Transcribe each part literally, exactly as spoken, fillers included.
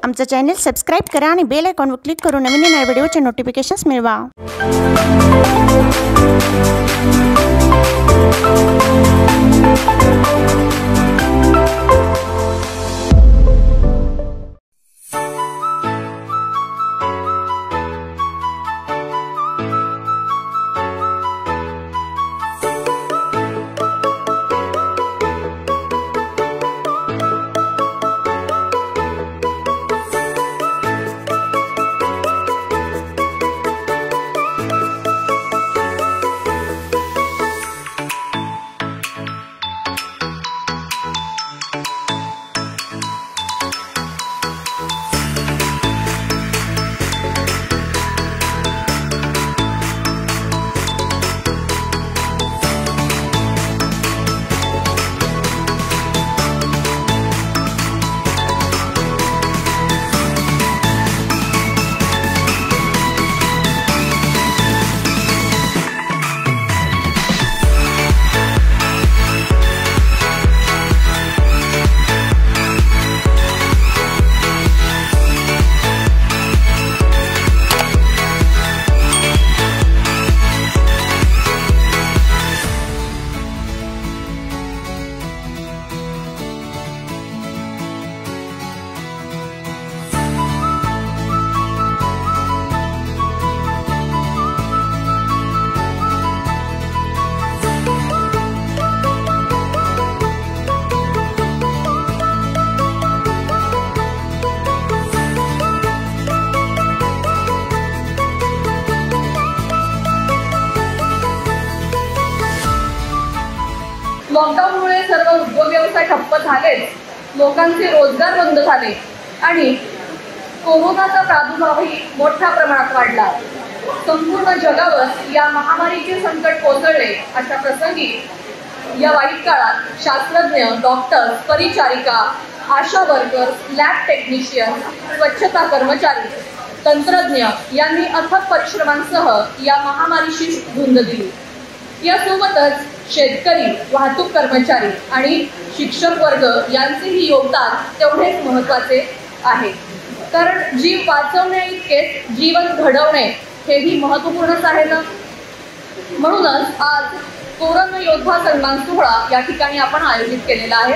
आमचं channel subscribe करा आणि बेल आयकॉनवर क्लिक करून नवीन नवीन व्हिडिओचे नोटिफिकेशन्स मिळवा। लॉकडाऊनमुळे सर्व उद्योग व्यवसाय ठप्प झाले, लोकांचे रोजगार बंद झाले आणि कोरोनाचा प्रादुर्भावही मोठ्या प्रमाणात वाढला। संपूर्ण जगावर या महामारीचे संकट कोसळले। अशा प्रसंगी या वाईट काळात शास्त्रज्ञ, डॉक्टर्स, परिचारिका, आशा वर्कर्स, लॅब टेक्निशियन, स्वच्छता कर्मचारी, तंत्रज्ञ यांनी अथक परिश्रमांसह या महामारीशी झुंज दिली। यासोबतच शेतकरी, वाहतूक कर्मचारी आणि शिक्षक वर्ग यांचेही योगदान तेवढेच महत्त्वाचे आहे, कारण जीव वाचवणे इतकेच जीवन घडवणे हेही महत्त्वपूर्णच आहे ना। म्हणूनच आज कोरोना योद्धा सन्मान सोहळा या ठिकाणी आपण आयोजित केलेला आहे।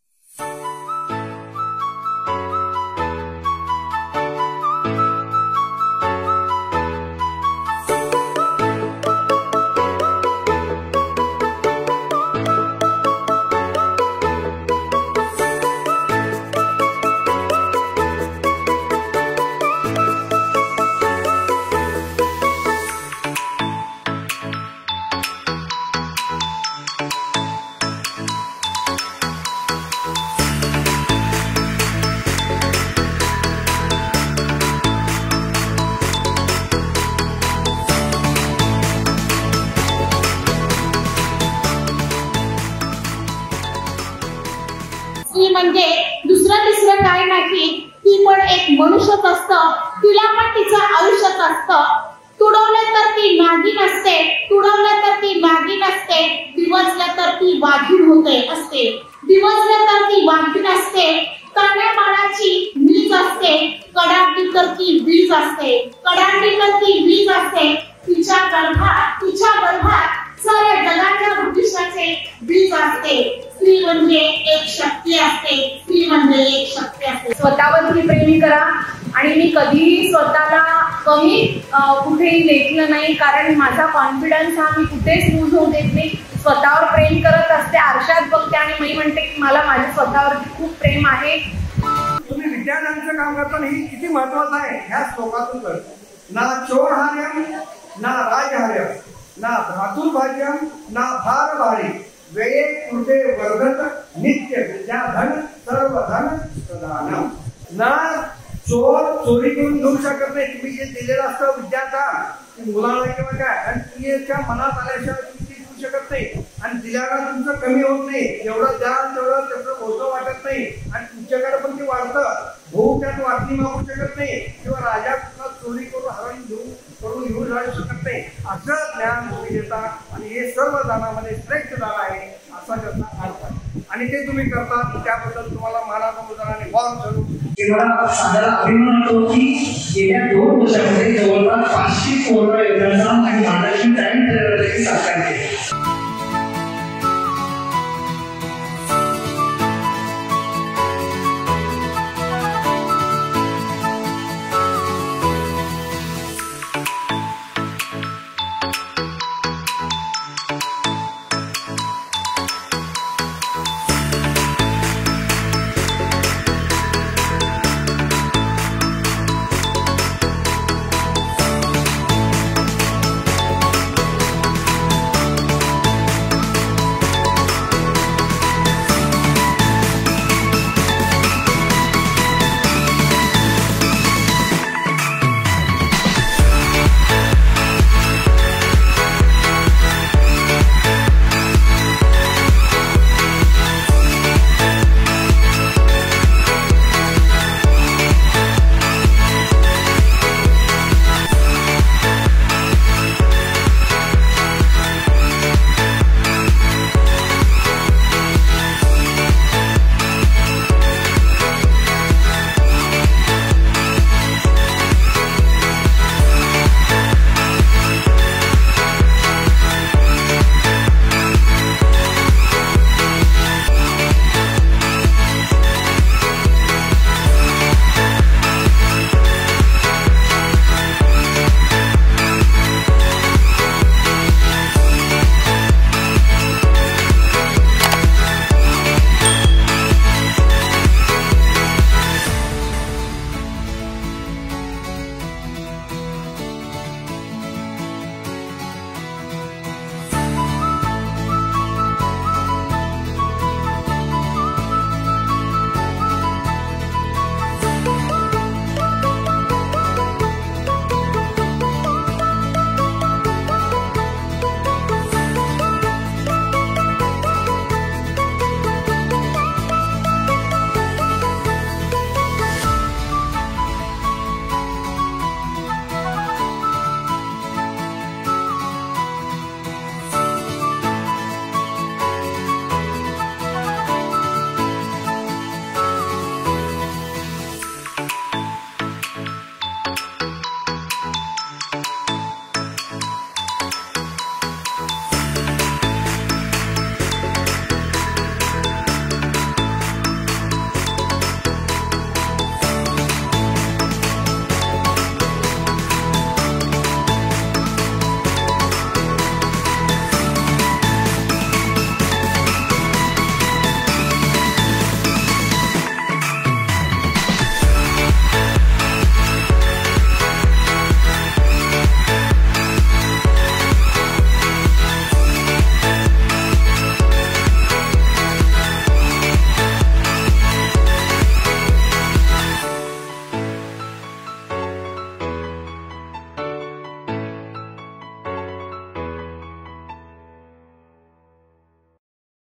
म्हणजे दुसरं तिसरं काय नाही, ती पण एक मनुष्यच असतं, तिला पण तिचं आयुष्यच असतं। तुडवलं तर ती नागिन असते, तुडवलं तर ती नागिन असते, दिवसलं तर ती वाघीण होते असते, दिवसलं तर ती वाघीण असते, कान्या बाळाची वीज असते, कडाडली तर ती वीज असते, कडाडली तर ती वीज असते, तिच्या गर्भात तिच्या गर्भात साऱ्या जगाच्या भविष्याचे बीज असते। स्त्री म्हणजे एक शक्ती असते, स्त्री म्हणजे एक शक्ती असते। स्वतःवरती प्रेम करा आणि मी कधीही स्वतःला कमी कुठेही लेखलं नाही, कारण माझा कॉन्फिडन्स हा मी कुठेच लूज होऊ देत नाही। स्वतःवर प्रेम करत असते, आरशात बघते आणि मी म्हणते की मला माझ्या स्वतःवरती खूप प्रेम आहे। तुम्ही विद्यार्थ्यांचं काम करताना ही किती महत्वाचं आहे ह्या श्लोकातून कळतं। ना चोरहार्यम ना राजहार्यम ना धातुर्भाज्यम ना भार भारी वेये कृते वर्धत नित्य विद्याधन सर्वधन प्रदानम। ना चोर चोरी करून घेऊ शकत नाही, तुम्ही जे दिलेलं असतं विद्यार्थ्या मुलाला किंवा काय, आणि तुमच्या मनात आल्याशिवाय तुम्ही ते देऊ शकत नाही, आणि दिल्यानं तुमचं कमी होत नाही, जेवढं द्याल तेवढं त्याचं ओझं वाटत नाही, आणि तुमच्याकडे पण ते वाढतं। भाऊ त्यात वाटणी मागू शकत नाही किंवा राजा चोरी करून हरण घेऊन करून घेऊन जाऊ शकत नाही, असं ज्ञान तुम्ही देता आणि हे सर्व दानामध्ये श्रेष्ठ दान आहे असा त्याचा अर्थ आहे, आणि ते तुम्ही करता त्याबद्दल तुम्हाला महाराज मुलांनी वाव की मला सांगायला अभिमान वाटतो की गेल्या दोन वर्षामध्ये जवळपास पाचशे कोरोना योजनांचा आणि महालक्ष्मी टाइम ट्रेलर देखील साकार केले.